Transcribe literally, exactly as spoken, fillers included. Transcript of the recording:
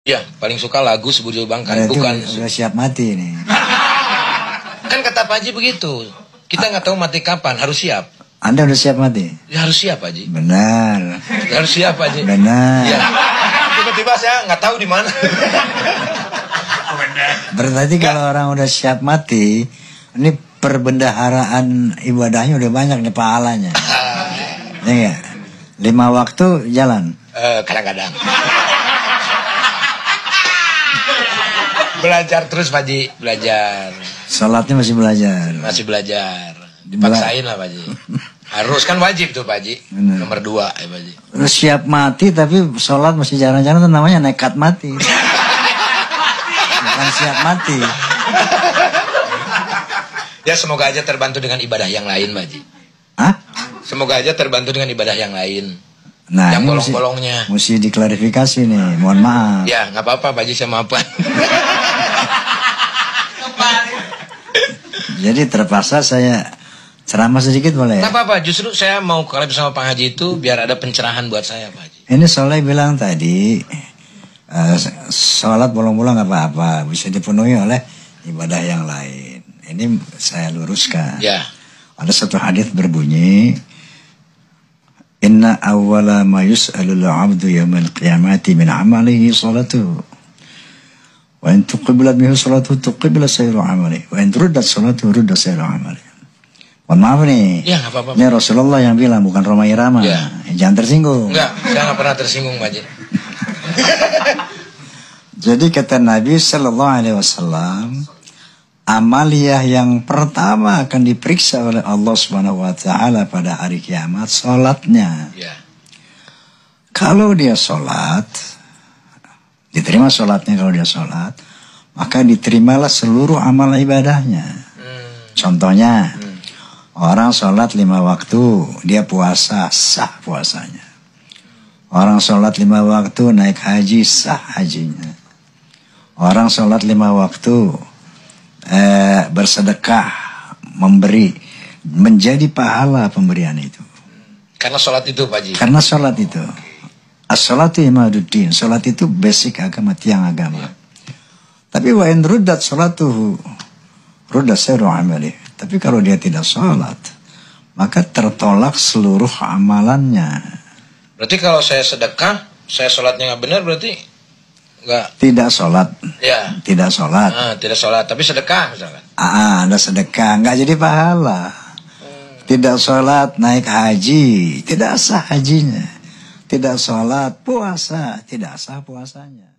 Ya, paling suka lagu Sebujur Bangkai. Berarti Bukan sudah siap mati nih. kan kata Pak Haji begitu. Kita nggak tahu mati kapan, harus siap. Anda udah siap mati? Ya, harus siap Pak Haji. Benar. Harus siap Pak Haji. Benar. Ya. Tiba-tiba saya nggak tahu di mana. Berarti kalau orang udah siap mati, ini perbendaharaan ibadahnya udah banyak nih pahalanya. Ya, lima waktu jalan. Eh, kadang-kadang. Belajar terus Pak Haji, belajar. Sholatnya masih belajar. Masih belajar. Dipaksain lah Pak Haji. Harus kan wajib tuh Pak Haji. Benar. Nomor dua ya Pak Haji. Terus siap mati tapi sholat masih jarang-jarang, itu namanya nekat mati. Bukan siap mati. Ya semoga aja terbantu dengan ibadah yang lain Pak Haji. Hah? Semoga aja terbantu dengan ibadah yang lain. Nah, yang ini bolong-bolongnya. Mesti, mesti diklarifikasi nih, mohon maaf. Ya nggak apa-apa Pak Haji, saya maafkan. Jadi terpaksa saya ceramah sedikit boleh? Nggak apa-apa, justru saya mau kalau bersama Pak Haji itu biar ada pencerahan buat saya Pak Haji. Ini Soleh bilang tadi, uh, sholat bolong-bolong nggak apa-apa, bisa dipenuhi oleh ibadah yang lain. Ini saya luruskan. Ya. Ada satu hadis berbunyi, Inna awwala ma yus'alul 'abdu yawmal qiyamati min 'amalihi salatuhu. Wa in tuqbilat minhu salatuhu tuqbilat sayru 'amalihi. Wa in ruddat salatuhu ruddat sayru 'amalihi. Mohon maaf nih. Ya, nggak apa-apa. Ini Rasulullah yang bilang, bukan Roma Irama. Ya. Jangan tersinggung. Enggak, saya nggak pernah tersinggung Pak Haji. Jadi kata Nabi Sallallahu Alaihi Wasallam, amaliyah yang pertama akan diperiksa oleh Allah Subhanahu Wa Taala pada hari kiamat, sholatnya. Ya. Kalau dia sholat, diterima sholatnya. Kalau dia sholat, maka diterimalah seluruh amal ibadahnya. Hmm. Contohnya, Hmm. orang sholat lima waktu, dia puasa, sah puasanya. Orang sholat lima waktu, naik haji, sah hajinya. Orang sholat lima waktu, Eh, bersedekah, memberi, menjadi pahala pemberian itu. Karena sholat itu Pak Haji. Karena sholat itu, as-sholatu imaduddin, sholat itu basic agama, tiang agama. Tapi wa in ruddat sholatuhu ruddat sayru amali. Tapi kalau dia tidak sholat, maka tertolak seluruh amalannya. Berarti kalau saya sedekah, saya sholatnya nggak benar berarti nggak. Tidak sholat, Ya. tidak sholat. Ah, tidak sholat, tapi sedekah misalkan. Ah, ada sedekah, nggak jadi pahala. Tidak sholat, naik haji, tidak sah hajinya. Tidak sholat, puasa, tidak sah puasanya.